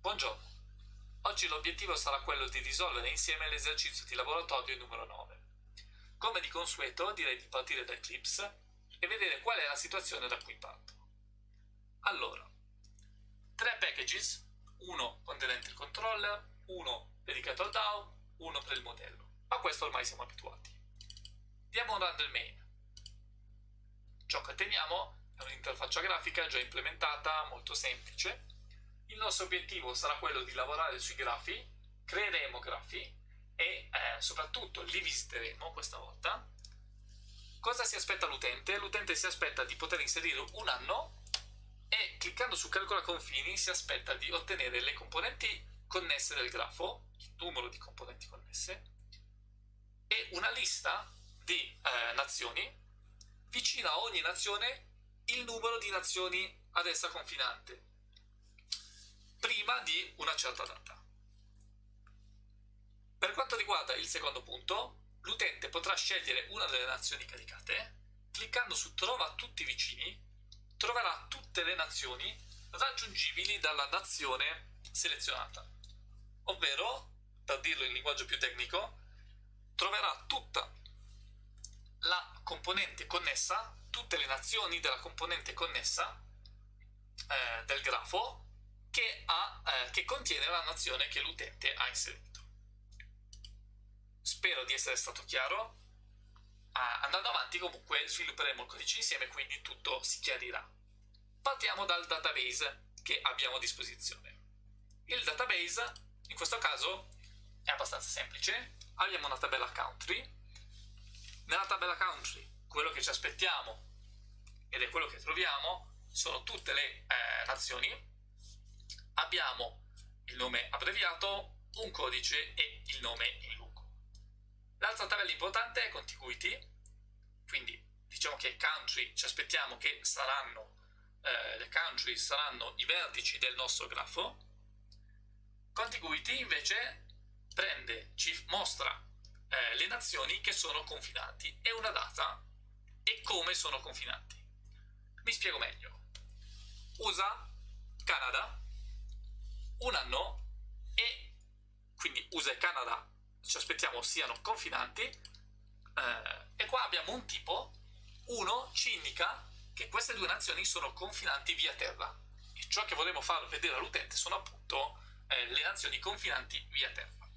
Buongiorno, oggi l'obiettivo sarà quello di risolvere insieme l'esercizio di laboratorio numero 9. Come di consueto direi di partire da Eclipse e vedere qual è la situazione da cui parto. Allora, 3 packages, uno contenente il controller, uno dedicato al DAO, uno per il modello. A questo ormai siamo abituati. Diamo un run del main. Ciò che otteniamo è un'interfaccia grafica già implementata, molto semplice. Il nostro obiettivo sarà quello di lavorare sui grafi, creeremo grafi e soprattutto li visiteremo questa volta. Cosa si aspetta l'utente? L'utente si aspetta di poter inserire un anno e cliccando su calcola confini si aspetta di ottenere le componenti connesse del grafo, il numero di componenti connesse, e una lista di nazioni, vicino a ogni nazione il numero di nazioni ad essa confinante, prima di una certa data. Per quanto riguarda il secondo punto, l'utente potrà scegliere una delle nazioni caricate, cliccando su trova tutti i vicini, troverà tutte le nazioni raggiungibili dalla nazione selezionata, ovvero, per dirlo in linguaggio più tecnico, troverà tutta la componente connessa, tutte le nazioni della componente connessa del grafo che contiene la nazione che l'utente ha inserito. Spero di essere stato chiaro. Andando avanti comunque svilupperemo il codice insieme, quindi tutto si chiarirà. Partiamo dal database che abbiamo a disposizione. Il database in questo caso è abbastanza semplice. Abbiamo una tabella country. Nella tabella country quello che ci aspettiamo ed è quello che troviamo sono tutte le nazioni. Abbiamo il nome abbreviato, un codice e il nome in lungo. L'altra tabella importante è contiguity, quindi diciamo che country ci aspettiamo che saranno le country saranno i vertici del nostro grafo. Contiguity invece ci mostra le nazioni che sono confinanti e una data e come sono confinanti. Mi spiego meglio. USA, Canada, un anno e quindi USA e Canada ci aspettiamo siano confinanti e qua abbiamo un tipo. Uno ci indica che queste due nazioni sono confinanti via terra e ciò che vorremmo far vedere all'utente sono appunto le nazioni confinanti via terra.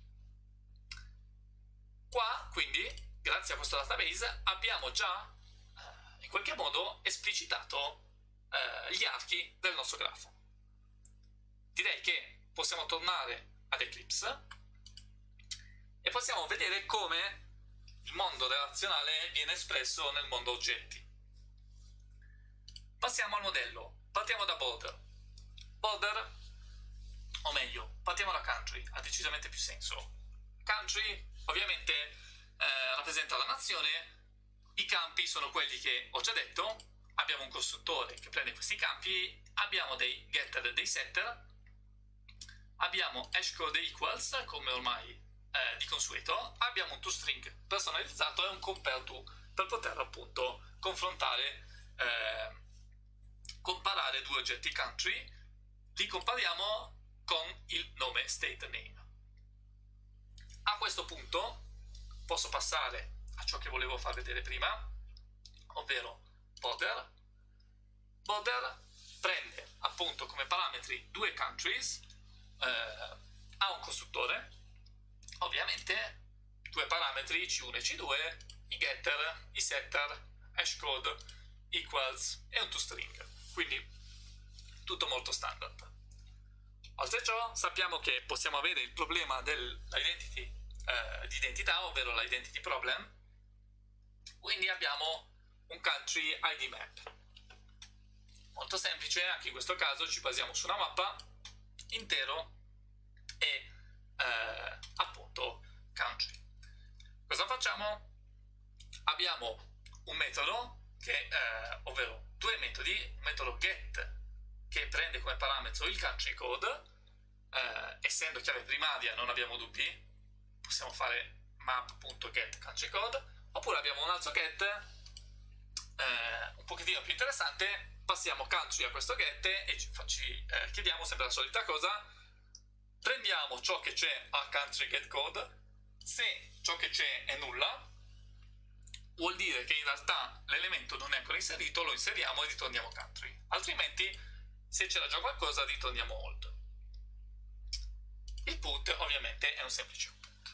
Qua quindi grazie a questo database abbiamo già in qualche modo esplicitato gli archi del nostro grafo. Direi che possiamo tornare ad Eclipse e possiamo vedere come il mondo relazionale viene espresso nel mondo oggetti. Passiamo al modello, partiamo da border. Border, o meglio, partiamo da country, ha decisamente più senso. Country ovviamente rappresenta la nazione, i campi sono quelli che ho già detto, abbiamo un costruttore che prende questi campi, abbiamo dei getter e dei setter, abbiamo hashcode equals come ormai di consueto, abbiamo un toString personalizzato e un compareTo per poter appunto comparare due oggetti country, li compariamo con il nome state name. A questo punto posso passare a ciò che volevo far vedere prima, ovvero border. Border prende appunto come parametri due countries, ha un costruttore, ovviamente due parametri C1 e C2, i getter, i setter, hashcode, equals e un toString, quindi tutto molto standard. Oltre a ciò sappiamo che possiamo avere il problema dell'identity di identità, ovvero l'identity problem, quindi abbiamo un country ID map. Molto semplice, anche in questo caso ci basiamo su una mappa intero e appunto country. Cosa facciamo? Abbiamo un metodo ovvero due metodi, un metodo get che prende come parametro il country code, essendo chiave primaria non abbiamo dubbi, possiamo fare map.get country code, oppure abbiamo un altro get un pochettino più interessante, passiamo country a questo get e chiediamo sempre la solita cosa: prendiamo ciò che c'è a country get code. Se ciò che c'è è nulla, vuol dire che in realtà l'elemento non è ancora inserito, lo inseriamo e ritorniamo country. Altrimenti, se c'era già qualcosa, ritorniamo old. Il put ovviamente è un semplice put.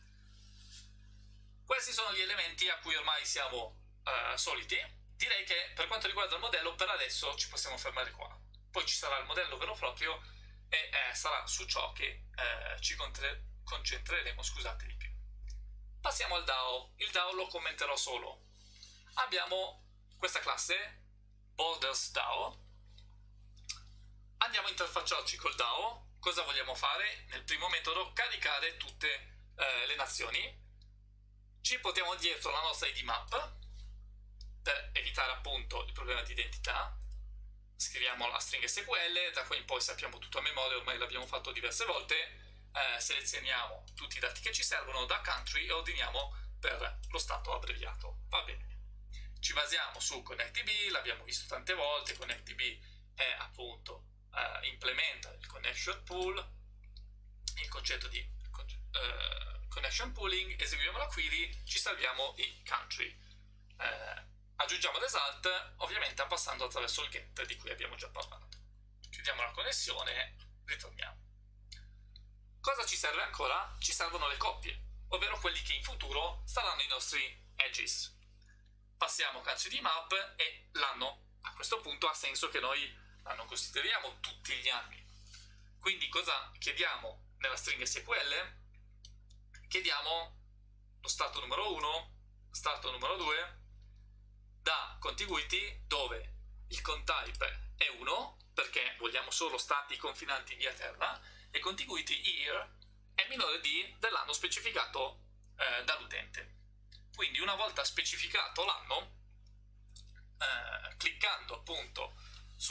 Questi sono gli elementi a cui ormai siamo soliti. Direi che per quanto riguarda il modello, per adesso ci possiamo fermare qua. Poi ci sarà il modello vero e proprio e sarà su ciò che ci concentreremo, scusate, di più. Passiamo al DAO. Il DAO lo commenterò solo. Abbiamo questa classe, Borders DAO. Andiamo a interfacciarci col DAO. Cosa vogliamo fare? Nel primo metodo, caricare tutte le nazioni. Ci portiamo dietro la nostra ID map per evitare appunto il problema di identità. Scriviamo la stringa SQL, da qui in poi sappiamo tutto a memoria, ormai l'abbiamo fatto diverse volte. Selezioniamo tutti i dati che ci servono da country e ordiniamo per lo stato abbreviato. Va bene. Ci basiamo su ConnectDB, l'abbiamo visto tante volte. ConnectDB è appunto implementa il connection pool, il concetto di connection pooling, eseguiamo la query, ci salviamo i country. Aggiungiamo result, ovviamente passando attraverso il get di cui abbiamo già parlato. Chiudiamo la connessione, ritorniamo. Cosa ci serve ancora? Ci servono le coppie, ovvero quelli che in futuro saranno i nostri edges. Passiamo country di map e l'anno. A questo punto ha senso che noi non consideriamo tutti gli anni. Quindi cosa chiediamo nella stringa SQL? Chiediamo lo stato numero 1, stato numero 2, da contiguity dove il contype è 1, perché vogliamo solo stati confinanti via terra, e contiguity year è minore di dell'anno specificato dall'utente. Quindi una volta specificato l'anno, cliccando appunto su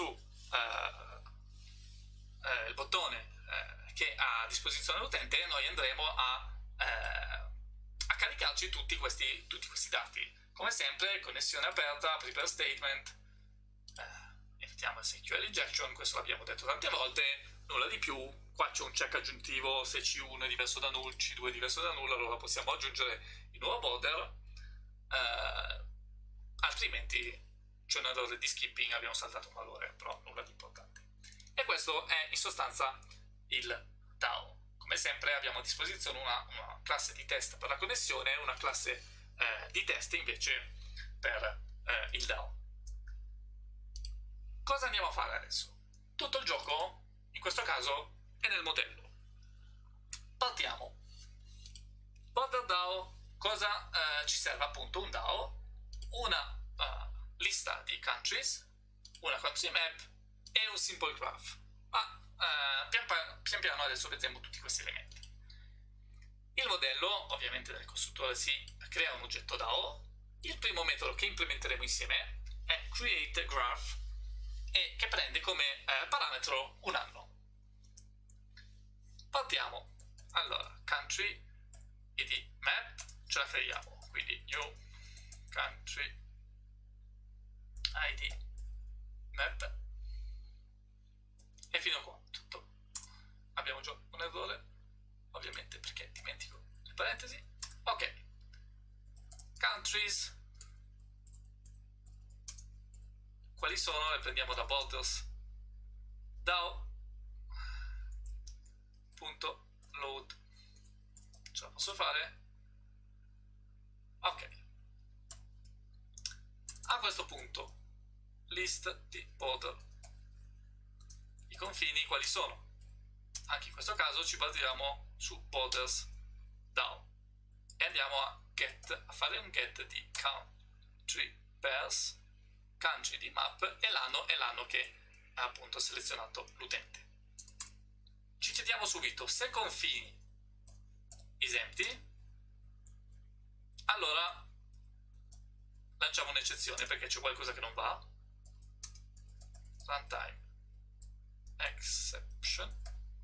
il bottone che ha a disposizione l'utente, noi andremo a caricarci tutti questi dati. Come sempre, connessione aperta, prepare statement, evitiamo il SQL injection, questo l'abbiamo detto tante volte, nulla di più. Qua c'è un check aggiuntivo, se C1 è diverso da null, C2 è diverso da null, allora possiamo aggiungere il nuovo border, altrimenti c'è un errore di skipping, abbiamo saltato un valore, però nulla di importante. E questo è in sostanza il DAO. Come sempre abbiamo a disposizione una classe di test per la connessione e una classe di test invece per il DAO. Cosa andiamo a fare adesso? Tutto il gioco, in questo caso, è nel modello. Partiamo. Border DAO, cosa ci serve appunto un DAO? Una lista di countries, una country map e un simple graph. Ma pian piano adesso vedremo tutti questi elementi. Il modello, ovviamente nel costruttore si crea un oggetto DAO. Il primo metodo che implementeremo insieme è createGraph e che prende come parametro un anno. Partiamo. Allora, country id map ce la creiamo, quindi new country id map e fino a qua tutto. Abbiamo già un errore, ovviamente perché dimentico le parentesi. Ok, countries quali sono? Le prendiamo da borders DAO.load. Ce la posso fare? Ok, a questo punto list di border, i confini quali sono? Anche in questo caso ci basiamo su borders DAO e andiamo a fare un get di country pairs, country di map, e l'anno è l'anno che ha appunto selezionato l'utente. Ci chiediamo subito se confini is empty, allora lanciamo un'eccezione perché c'è qualcosa che non va. Runtime exception,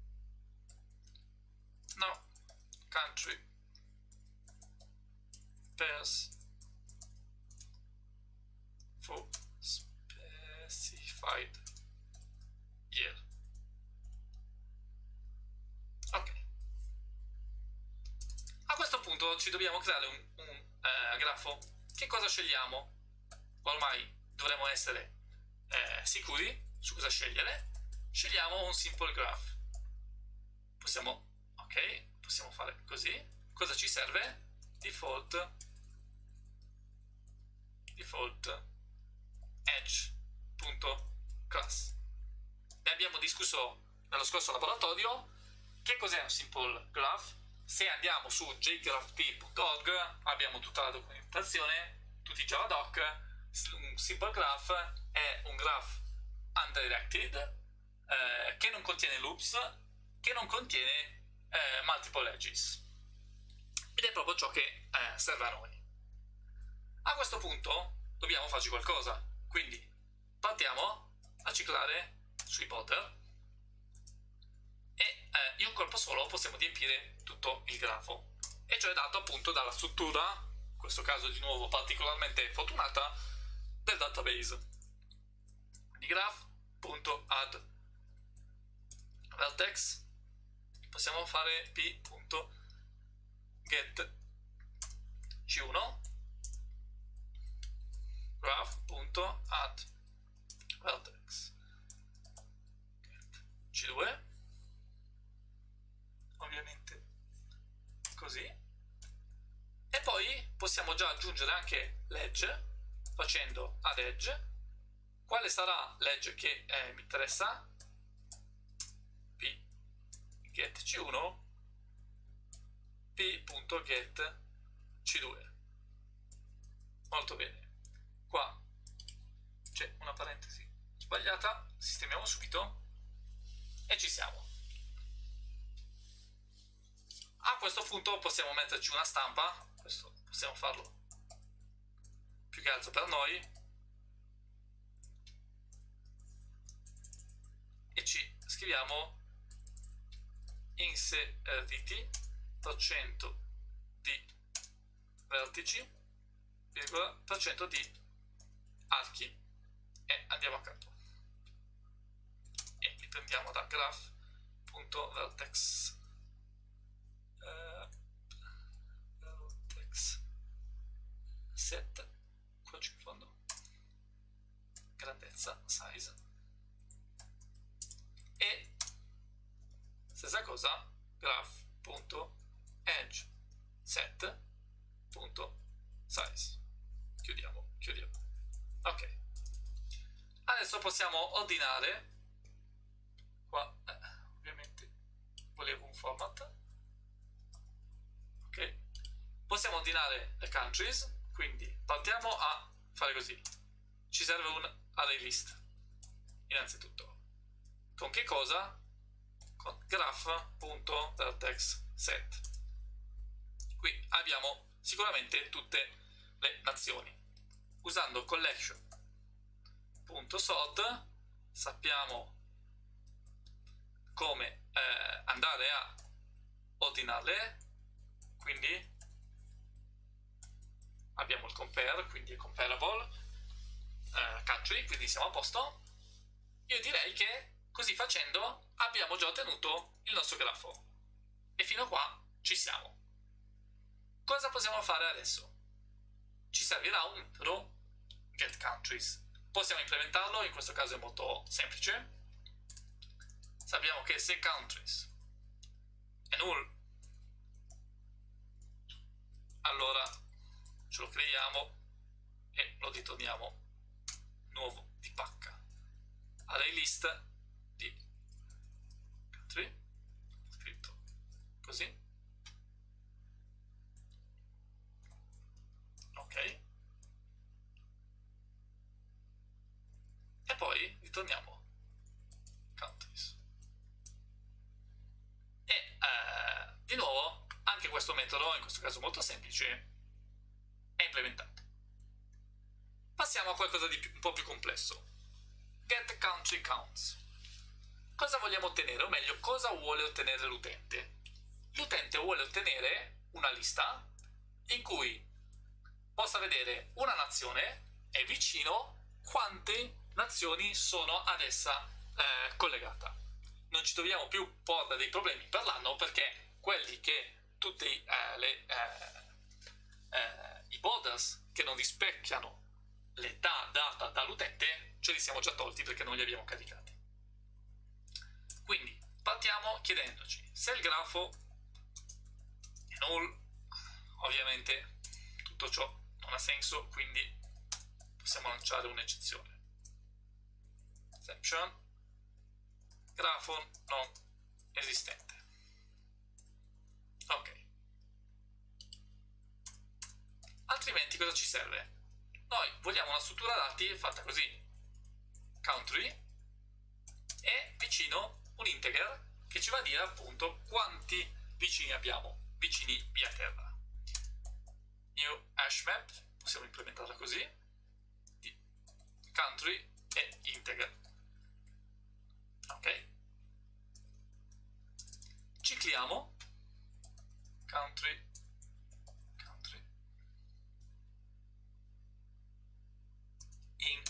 no country pairs for specified year. punto ci dobbiamo creare un grafo. Che cosa scegliamo? Ormai dovremmo essere sicuri su cosa scegliere. Scegliamo un simple graph. Possiamo fare così. Cosa ci serve? Default edge.class. Ne abbiamo discusso nello scorso laboratorio. Che cos'è un simple graph? Se andiamo su jgraph.org abbiamo tutta la documentazione, tutti i javadoc. Un simple graph è un graph undirected che non contiene loops, che non contiene multiple edges, ed è proprio ciò che serve a noi. A questo punto dobbiamo farci qualcosa, quindi partiamo a ciclare sui border e in un colpo solo possiamo riempire tutto il grafo, e ciò è dato appunto dalla struttura, in questo caso di nuovo particolarmente fortunata, del database. Quindi graph.add vertex, possiamo fare p.get c1 graph.add vertex c2, ovviamente così, e poi possiamo già aggiungere anche l'edge facendo add edge. Quale sarà l'edge che mi interessa? p.get c1 p.get c2. Molto bene. Qua c'è una parentesi sbagliata, sistemiamo subito e ci siamo. A questo punto possiamo metterci una stampa, questo possiamo farlo più che altro per noi, e ci scriviamo inseriti % di vertici, virgola, % di archi, e andiamo a capo e li prendiamo da graph.vertex vertex set, qua in fondo, grandezza, size, e stessa cosa graph.edge set.size, chiudiamo. Ok, adesso possiamo ordinare qua, ovviamente volevo un format, ok, possiamo ordinare le countries, quindi partiamo a fare così. Ci serve un array list innanzitutto. Con che cosa? Con graph.vertex set. Qui abbiamo sicuramente tutte le nazioni. Usando collection.sort sappiamo come andare a ordinarle, quindi abbiamo il compare, quindi comparable country, quindi siamo a posto. Io direi che così facendo abbiamo già ottenuto il nostro grafo e fino a qua ci siamo. Cosa possiamo fare adesso? Ci servirà un metodo getCountries. Possiamo implementarlo, in questo caso è molto semplice. Sappiamo che se countries è null, allora ce lo creiamo e lo ritorniamo nuovo di pacca. Array list di country, scritto così, ok, e poi ritorniamo countries. E di nuovo anche questo metodo, in questo caso molto semplice, è implementato. Passiamo a qualcosa di un po' più complesso. getCountryCounts. Cosa vogliamo ottenere? O meglio, cosa vuole ottenere l'utente? L'utente vuole ottenere una lista in cui possa vedere una nazione e vicino quante nazioni sono ad essa collegata. Non ci troviamo più porre dei problemi per l'anno, perché quelli che tutti i borders che non rispecchiano l'età data dall'utente ce li siamo già tolti perché non li abbiamo caricati. Quindi partiamo chiedendoci se il grafo è null. Ovviamente tutto ciò non ha senso, quindi possiamo lanciare un'eccezione. Exception, grafo non esistente. Ok. Altrimenti cosa ci serve? Noi vogliamo una struttura dati fatta così: country e vicino un integer che ci va a dire appunto quanti vicini abbiamo, vicini via terra. New hash map, possiamo implementarla così, di country e integer. Ok, cicliamo country in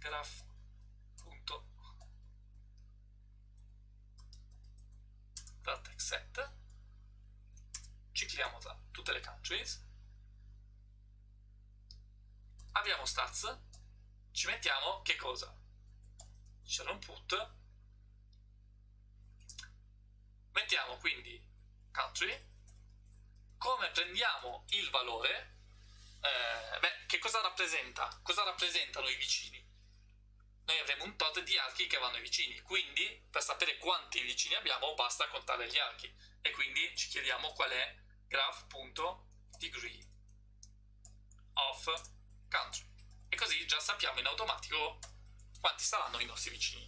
graph.dataset, cicliamo tra tutte le countries, abbiamo stats, ci mettiamo che cosa? C'è un put, mettiamo quindi country, come prendiamo il valore, che cosa rappresenta? Cosa rappresentano i vicini? Noi avremo un tot di archi che vanno ai vicini, quindi per sapere quanti vicini abbiamo basta contare gli archi, e quindi ci chiediamo qual è graph.degree of country, e così già sappiamo in automatico quanti saranno i nostri vicini.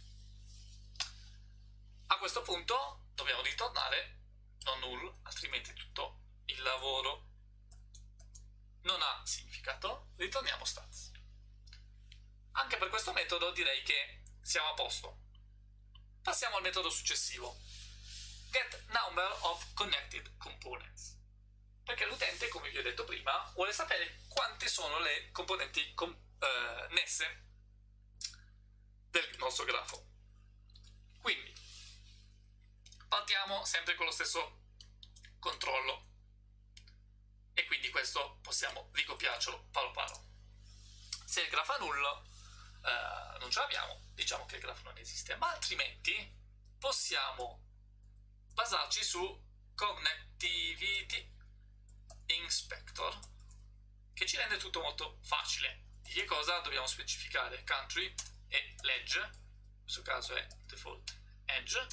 A questo punto dobbiamo ritornare non null, altrimenti tutto il lavoro non ha significato. Ritorniamo stats. Anche per questo metodo direi che siamo a posto. Passiamo al metodo successivo, get number of connected components, perché l'utente, come vi ho detto prima, vuole sapere quante sono le componenti connesse del nostro grafo. Quindi partiamo sempre con lo stesso controllo, e quindi questo possiamo ricopiarcelo palo palo. Se il grafo è nullo, non ce l'abbiamo, diciamo che il grafo non esiste, ma altrimenti possiamo basarci su Connectivity Inspector, che ci rende tutto molto facile. Di che cosa dobbiamo specificare? Country e l'edge, in questo caso è default edge,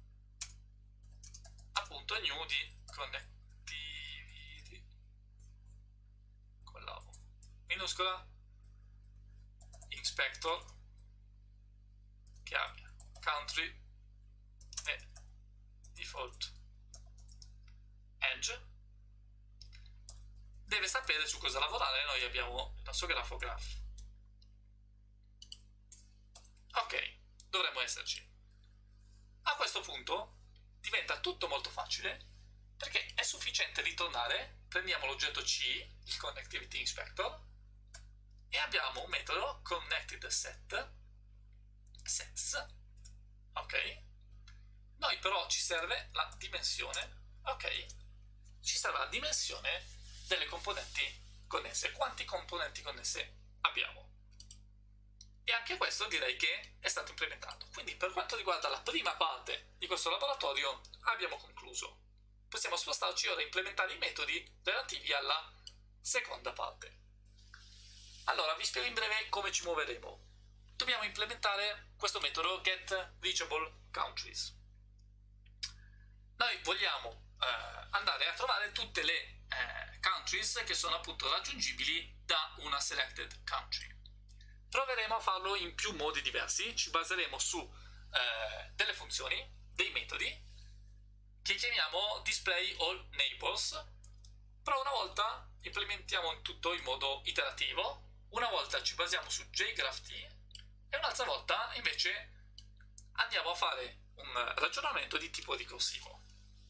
appunto new di Connectivity con la O minuscola Inspector che abbia country e default edge. Deve sapere su cosa lavorare. Noi abbiamo il nostro grafo graph. Ok, dovremmo esserci. A questo punto diventa tutto molto facile, perché è sufficiente ritornare, prendiamo l'oggetto C, il Connectivity Inspector, e abbiamo un metodo connected sets. Ok, noi però ci serve la dimensione. Ok, ci serve la dimensione delle componenti connesse. Quanti componenti connesse abbiamo? E anche questo direi che è stato implementato. Quindi per quanto riguarda la prima parte di questo laboratorio abbiamo concluso. Possiamo spostarci ora a implementare i metodi relativi alla seconda parte. Allora vi spiego in breve come ci muoveremo. Dobbiamo implementare questo metodo get reachable countries. Noi vogliamo andare a trovare tutte le countries che sono appunto raggiungibili da una selected country. Proveremo a farlo in più modi diversi. Ci baseremo su delle funzioni, dei metodi che chiamiamo display all neighbors, però una volta implementiamo tutto in modo iterativo, una volta ci basiamo su jgraph-t e un'altra volta invece andiamo a fare un ragionamento di tipo ricorsivo.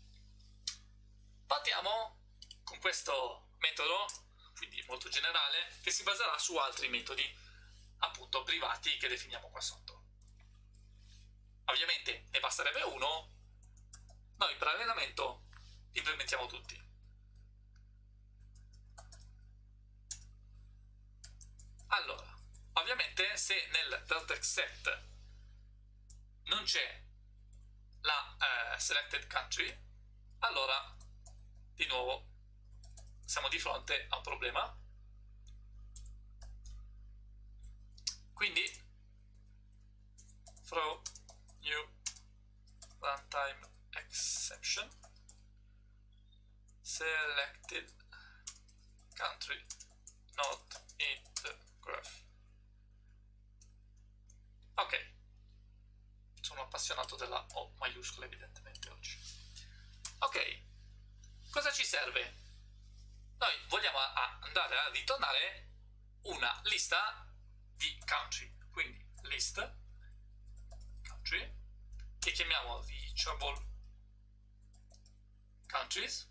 Partiamo con questo metodo, quindi molto generale, che si baserà su altri metodi appunto privati che definiamo qua sotto. Ovviamente ne basterebbe uno. Noi per allenamento implementiamo mettiamo tutti. Allora, ovviamente se nel vertex set non c'è la selected country, allora di nuovo siamo di fronte a un problema. Quindi throw new runtime exception selected country not in the graph. Ok, sono appassionato della O maiuscola evidentemente oggi. Ok, cosa ci serve? Noi vogliamo andare a ritornare una lista di country, quindi list country che chiamiamo reachable countries.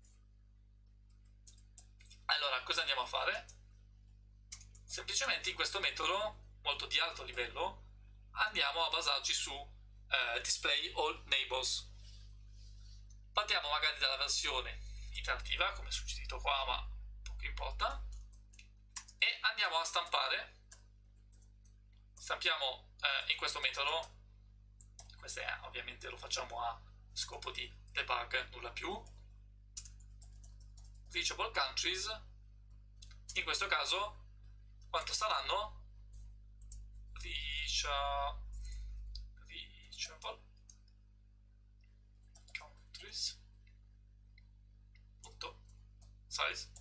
Allora, cosa andiamo a fare? Semplicemente in questo metodo molto di alto livello andiamo a basarci su display all neighbors. Partiamo magari dalla versione iterativa, come suggerito qua, ma poco importa, e andiamo a stampare. Stampiamo in questo metodo, questo ovviamente lo facciamo a scopo di debug, nulla più, reachable countries. In questo caso quanto saranno? Reachable countries punto size.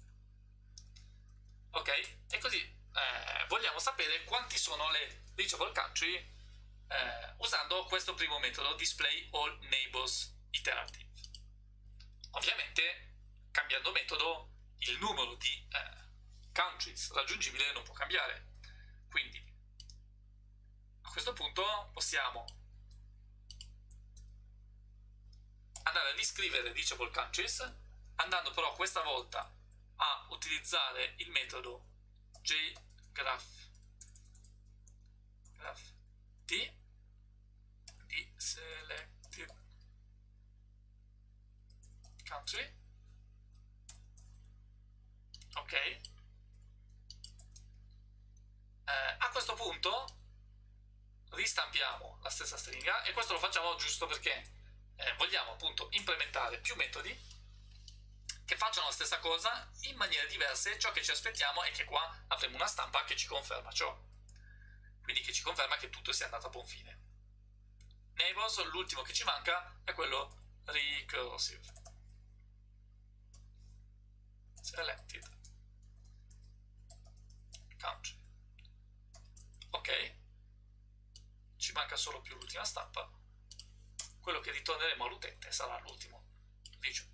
Ok, e così vogliamo sapere quanti sono le reachable country usando questo primo metodo display all neighbors iterative. Ovviamente cambiando metodo il numero di countries raggiungibile non può cambiare, quindi a questo punto possiamo andare a riscrivere reachable countries, andando però questa volta a utilizzare il metodo jgraph di selected country. Ok, a questo punto ristampiamo la stessa stringa, e questo lo facciamo giusto perché vogliamo appunto implementare più metodi che facciano la stessa cosa in maniere diverse. Ciò che ci aspettiamo è che qua avremo una stampa che ci conferma ciò, quindi che ci conferma che tutto sia andato a buon fine. Neighbors, l'ultimo che ci manca è quello recursive selected country. Ok, ci manca solo più l'ultima stampa. Quello che ritorneremo all'utente sarà l'ultimo region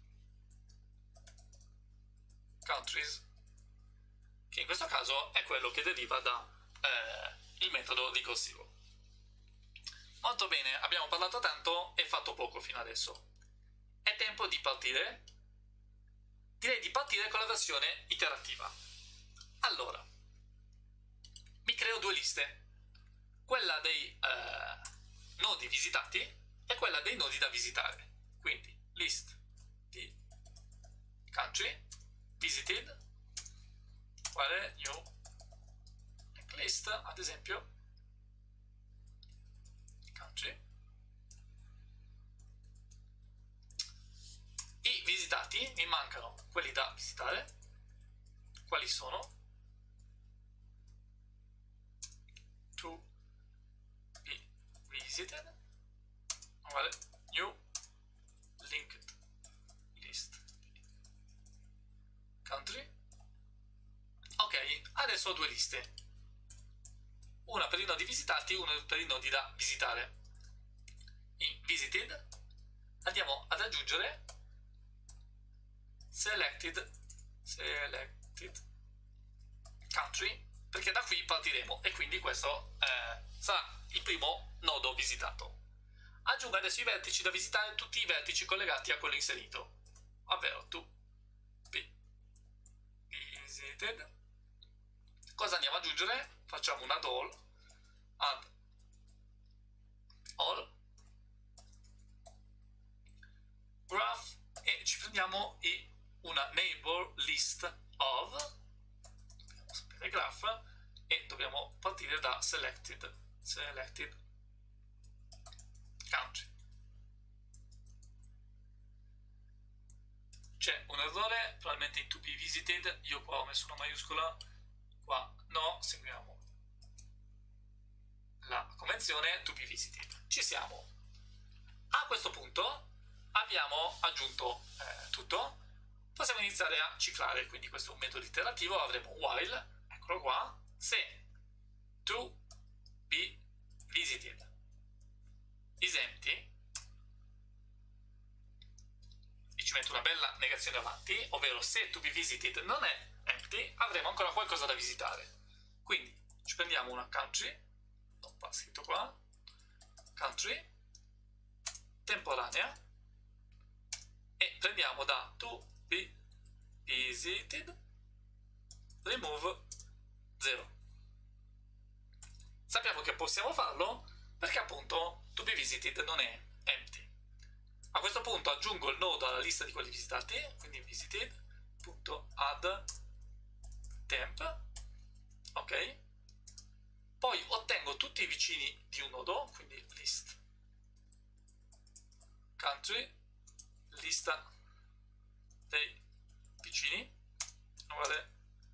countries, che in questo caso è quello che deriva da il metodo ricorsivo. Molto bene, abbiamo parlato tanto e fatto poco fino adesso. È tempo di partire. Direi di partire con la versione iterativa. Allora, mi creo due liste, quella dei nodi visitati e quella dei nodi da visitare. Quindi list di country visited uguale new list, ad esempio country. I visitati, mi mancano quelli da visitare. Quali sono? To be visited uguale new linked list country. Ok, adesso ho due liste, una per i nodi visitati e una per i nodi da visitare. In visited andiamo ad aggiungere selected country, perché da qui partiremo e quindi questo sarà il primo nodo visitato. Aggiungo adesso i vertici da visitare, tutti i vertici collegati a quello inserito, ovvero to be visited. Cosa andiamo ad aggiungere? Facciamo un add all graph e ci prendiamo una neighbor list of, dobbiamo sapere graph, e dobbiamo partire da selected country. C'è un errore, probabilmente in to be visited, io qua ho messo una maiuscola, qua no, seguiamo la convenzione to be visited. Ci siamo. A questo punto abbiamo aggiunto tutto, possiamo iniziare a ciclare, quindi questo è un metodo iterativo, avremo while, eccolo qua, se to be visited is empty, e ci metto una bella negazione avanti, ovvero se to be visited non è empty, avremo ancora qualcosa da visitare. Quindi ci prendiamo una country, non va scritto qua, country temporanea, e prendiamo da to be visited remove 0. Sappiamo che possiamo farlo perché appunto to be visited non è empty. A questo punto aggiungo il nodo alla lista di quelli visitati, quindi visited.add temp, ok? Poi ottengo tutti i vicini di un nodo, quindi list country, lista dei vicini, uguale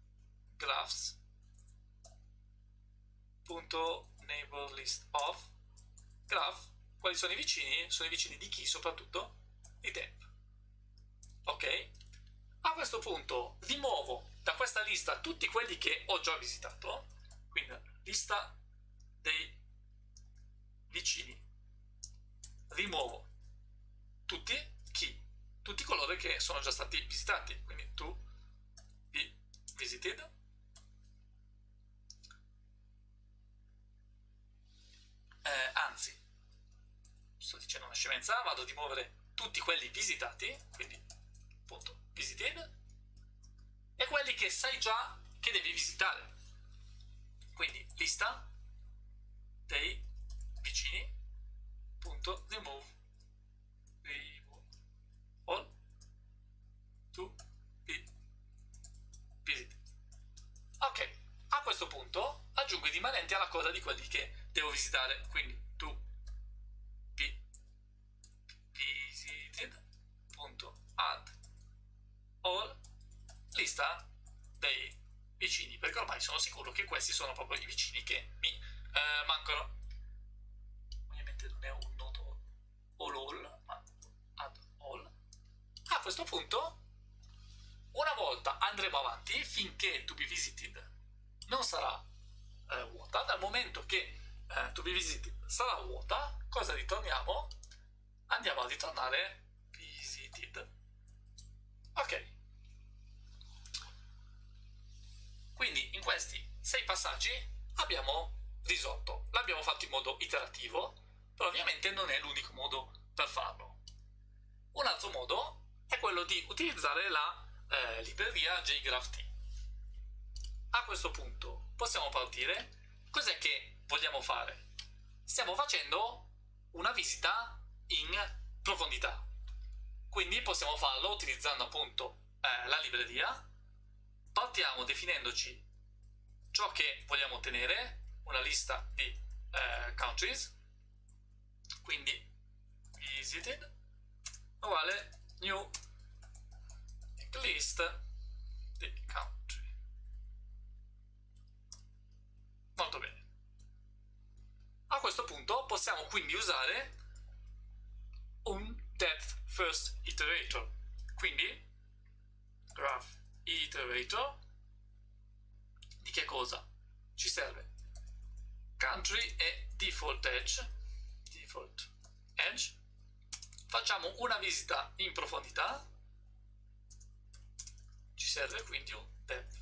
graphs.neighbor list of graph. Quali sono i vicini? Sono i vicini di chi? Soprattutto di temp. Ok? A questo punto rimuovo da questa lista tutti quelli che ho già visitato, quindi lista dei vicini, rimuovo tutti chi? Tutti coloro che sono già stati visitati, quindi to be visited, anzi, sto dicendo una scemenza, vado a rimuovere tutti quelli visitati, quindi appunto visited, e quelli che sai già che devi visitare, quindi lista dei vicini punto remove all to be visited. Ok, a questo punto aggiungo i rimanenti alla coda di quelli che devo visitare, quindi to be visited.add all lista dei vicini, perché ormai sono sicuro che questi sono proprio i vicini che mi mancano. Ovviamente non è un nodo all, ma add all. A questo punto, una volta andremo avanti finché to be visited non sarà vuota. Dal momento che to be visited sarà vuota, cosa ritorniamo? Andiamo a ritornare visited. Ok. Quindi in questi 6 passaggi abbiamo risolto. L'abbiamo fatto in modo iterativo, però ovviamente non è l'unico modo per farlo. Un altro modo è quello di utilizzare la libreria JGraphT. A questo punto possiamo partire. Cos'è che vogliamo fare? Stiamo facendo una visita in profondità, quindi possiamo farlo utilizzando appunto la libreria. Partiamo definendoci ciò che vogliamo ottenere, una lista di countries, quindi visited uguale new list di country. Molto bene. A questo punto possiamo quindi usare un depth first iterator, quindi graph iterator. Di che cosa ci serve? Country e default edge. Facciamo una visita in profondità, ci serve quindi un depth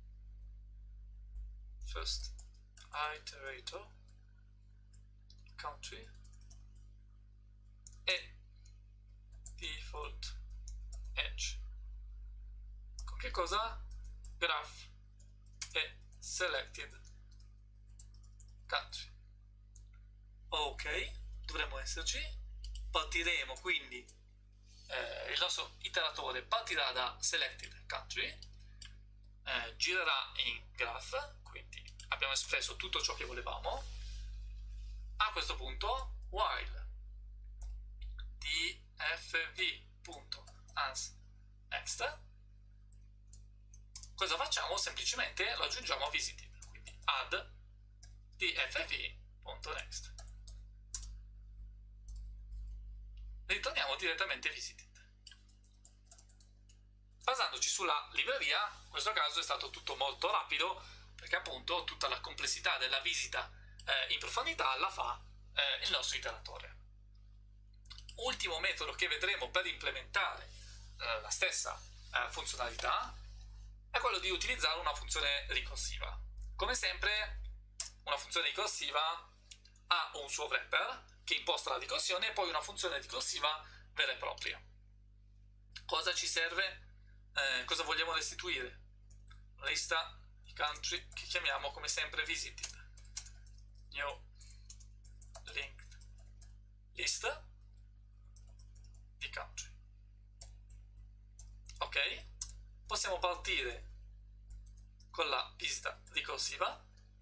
first iterator country e default edge. Con che cosa? Graph e selected country. Ok, dovremmo esserci. Partiremo quindi il nostro iteratore partirà da selected country, girerà in graph, quindi abbiamo espresso tutto ciò che volevamo. A questo punto while dfv.ansNext, cosa facciamo? Semplicemente lo aggiungiamo a visited, quindi add dfv.next, ritorniamo direttamente visited. Basandoci sulla libreria, in questo caso è stato tutto molto rapido, perché appunto tutta la complessità della visita in profondità la fa il nostro iteratore. Ultimo metodo che vedremo per implementare la stessa funzionalità è quello di utilizzare una funzione ricorsiva. Come sempre, una funzione ricorsiva ha un suo wrapper che imposta la ricorsione e poi una funzione ricorsiva vera e propria. Cosa ci serve? Cosa vogliamo restituire? Una lista di country che chiamiamo come sempre visited. New linked list di country. Ok? Possiamo partire con la visita ricorsiva.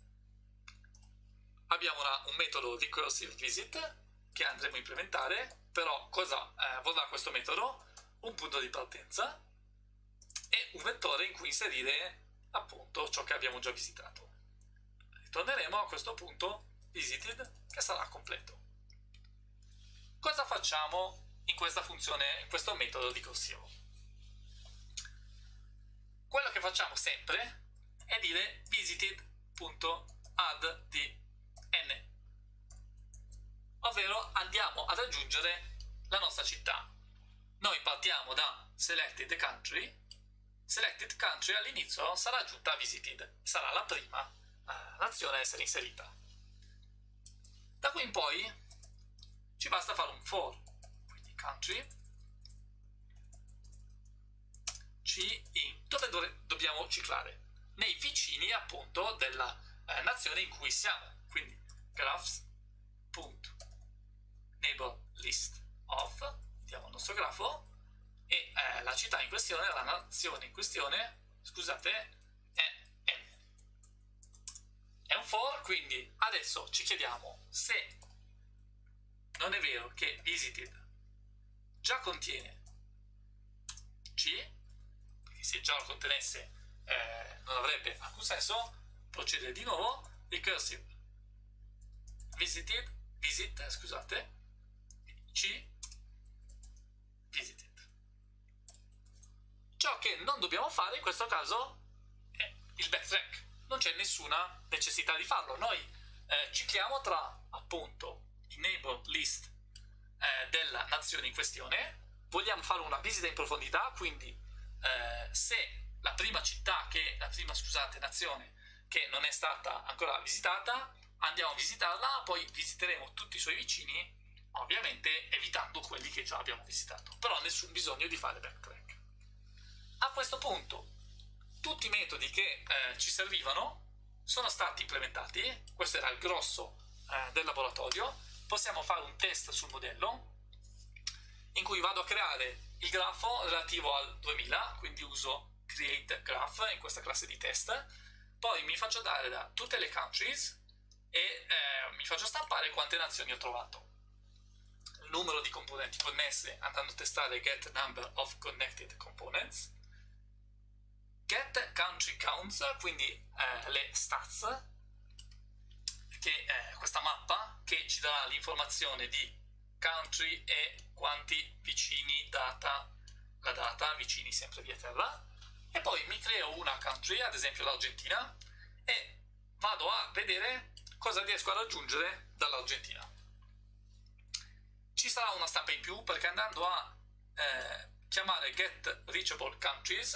Abbiamo un metodo recursive visit che andremo a implementare, però cosa vorrà questo metodo? Un punto di partenza e un vettore in cui inserire appunto ciò che abbiamo già visitato. Ritorneremo a questo punto visited che sarà completo. Cosa facciamo in questa funzione, in questo metodo ricorsivo? Quello che facciamo sempre è dire visited.addN, ovvero andiamo ad aggiungere la nostra città. Noi partiamo da selected country all'inizio sarà aggiunta a visited, sarà la prima nazione a essere inserita. Da qui in poi ci basta fare un for, quindi country dove dobbiamo ciclare? Nei vicini appunto della nazione in cui siamo, quindi graphs.neighborList of, diamo il nostro grafo, e la città in questione, la nazione in questione, scusate, è N. È un for, quindi adesso ci chiediamo se non è vero che visited già contiene C, perché se già lo contenesse non avrebbe alcun senso procedere di nuovo. Recursive visit, scusate, C visited. Ciò che non dobbiamo fare in questo caso è il backtrack, non c'è nessuna necessità di farlo. Noi cicliamo tra appunto il neighbor list della nazione in questione, vogliamo fare una visita in profondità, quindi se la prima nazione che non è stata ancora visitata, andiamo a visitarla, poi visiteremo tutti i suoi vicini, ovviamente evitando quelli che già abbiamo visitato, però nessun bisogno di fare backtrack. A questo punto tutti i metodi che ci servivano sono stati implementati, questo era il grosso del laboratorio. Possiamo fare un test sul modello in cui vado a creare il grafo relativo al 2000, quindi uso create graph in questa classe di test, poi mi faccio dare da tutte le countries e mi faccio stampare quante nazioni ho trovato, il numero di componenti connesse andando a testare get number of connected components, get country counts, quindi le stats, che è questa mappa che ci darà l'informazione di country e quanti vicini la data vicini sempre via terra, e poi mi creo una country, ad esempio l'Argentina, e vado a vedere cosa riesco a raggiungere dall'Argentina. Ci sarà una stampa in più perché andando a chiamare get reachable countries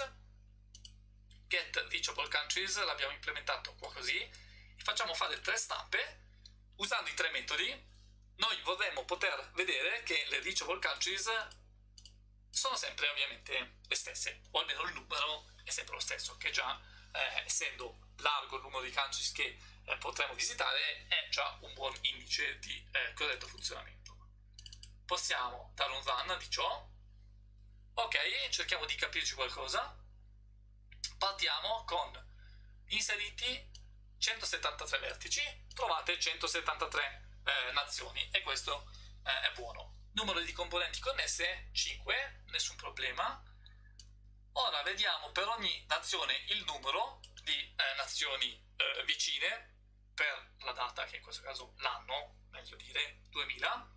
l'abbiamo implementato qua così, e facciamo fare 3 stampe usando i 3 metodi. Noi vorremmo poter vedere che le reachable countries sono sempre ovviamente le stesse, o almeno il numero è sempre lo stesso, che già essendo largo il numero di countries che potremo visitare è già un buon indice di corretto funzionamento. Possiamo dare un run di ciò. Ok, cerchiamo di capirci qualcosa. Partiamo con inseriti 173 vertici, trovate 173 nazioni, e questo è buono. Numero di componenti connesse 5, nessun problema. Ora vediamo per ogni nazione il numero di nazioni vicine per la data, che in questo caso l'anno, meglio dire 2000.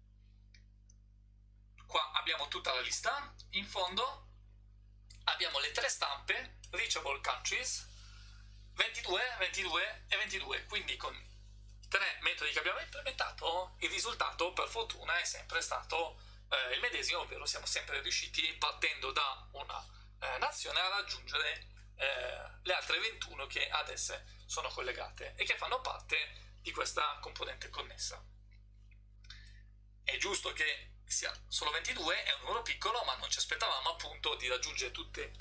Qua abbiamo tutta la lista. In fondo abbiamo le 3 stampe reachable countries 22, 22 e 22, quindi con i 3 metodi che abbiamo implementato il risultato per fortuna è sempre stato il medesimo, ovvero siamo sempre riusciti, partendo da una nazione, a raggiungere le altre 21 che ad esse sono collegate e che fanno parte di questa componente connessa. È giusto che sia solo 22, è un numero piccolo, ma non ci aspettavamo appunto di raggiungere tutte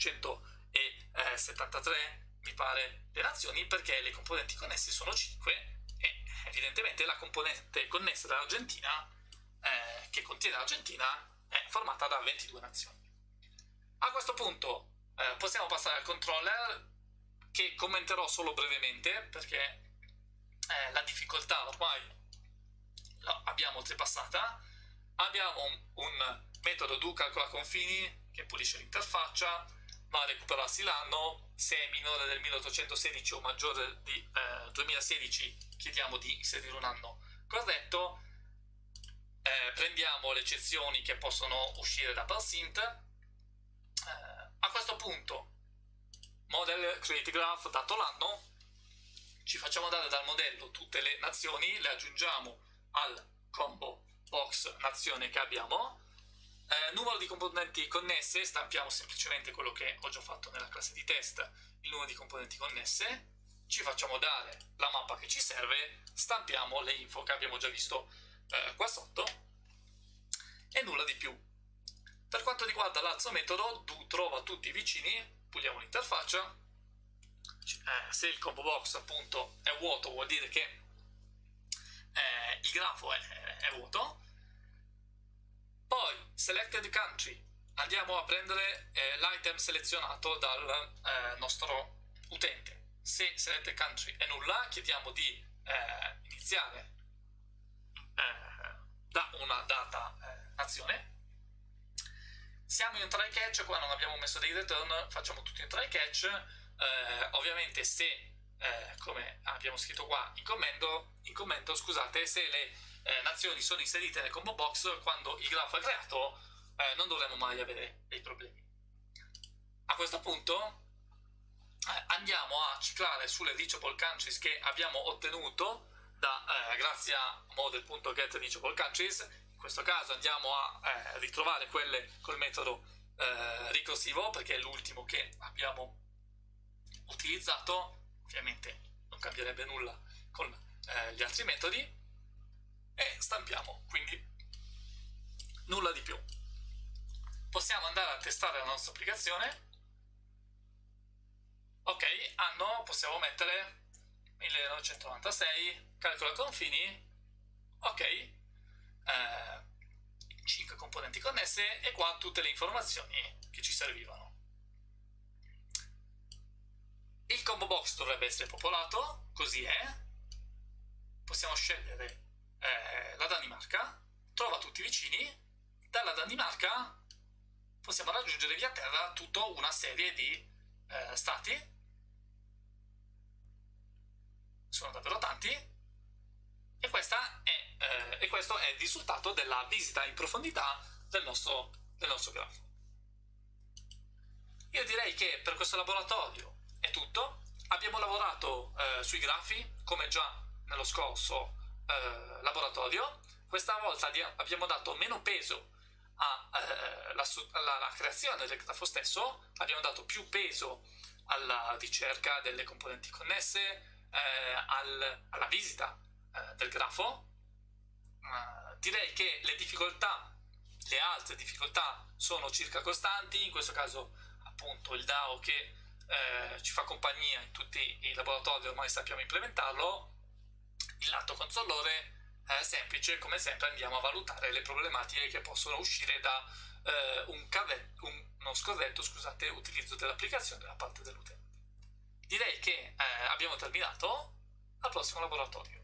173, mi pare, le nazioni, perché le componenti connesse sono 5 e evidentemente la componente connessa dall'Argentina, che contiene l'Argentina, è formata da 22 nazioni. A questo punto possiamo passare al controller, che commenterò solo brevemente perché la difficoltà ormai l'abbiamo oltrepassata. Abbiamo un metodo do calcola confini che pulisce l'interfaccia, va a recuperarsi l'anno. Se è minore del 1816 o maggiore di 2016 chiediamo di inserire un anno corretto. Prendiamo le eccezioni che possono uscire da parsint. A questo punto model create graph, dato l'anno, ci facciamo dare dal modello tutte le nazioni, le aggiungiamo al combo box nazione che abbiamo. Numero di componenti connesse, stampiamo semplicemente quello che ho già fatto nella classe di test, il numero di componenti connesse, ci facciamo dare la mappa che ci serve, stampiamo le info che abbiamo già visto qua sotto e nulla di più. Per quanto riguarda l'altro metodo, do trova tutti i vicini, puliamo l'interfaccia. Se il combo box appunto è vuoto, vuol dire che il grafo è vuoto. Poi selected country, andiamo a prendere l'item selezionato dal nostro utente. Se selected country è nulla, chiediamo di iniziare da una data nazione. Siamo in try catch, qua non abbiamo messo dei return, facciamo tutto in try catch. Ovviamente se come abbiamo scritto qua in commento, scusate, se le nazioni sono inserite nel combo box quando il grafo è creato, non dovremo mai avere dei problemi. A questo punto andiamo a ciclare sulle reachable countries che abbiamo ottenuto grazie a model.get reachable countries. In questo caso andiamo a ritrovare quelle col metodo ricorsivo, perché è l'ultimo che abbiamo utilizzato. Ovviamente non cambierebbe nulla con gli altri metodi, e stampiamo, quindi nulla di più. Possiamo andare a testare la nostra applicazione. Ok, anno possiamo mettere 1996, calcola confini, ok, 5 componenti connesse, e qua tutte le informazioni che ci servivano. Il combo box dovrebbe essere popolato, così è. Possiamo scegliere la Danimarca, trova tutti i vicini. Dalla Danimarca possiamo raggiungere via terra tutta una serie di stati, sono davvero tanti, e questo è il risultato della visita in profondità del nostro grafo. Io direi che per questo laboratorio è tutto. Abbiamo lavorato sui grafi come già nello scorso laboratorio. Questa volta abbiamo dato meno peso alla creazione del grafo stesso, abbiamo dato più peso alla ricerca delle componenti connesse, alla visita del grafo. Direi che le altre difficoltà sono circa costanti. In questo caso appunto il DAO che ci fa compagnia in tutti i laboratori, ormai sappiamo implementarlo. Il lato controllore è semplice, come sempre andiamo a valutare le problematiche che possono uscire da un non scorretto, scusate, utilizzo dell'applicazione da parte dell'utente. Direi che abbiamo terminato, al prossimo laboratorio.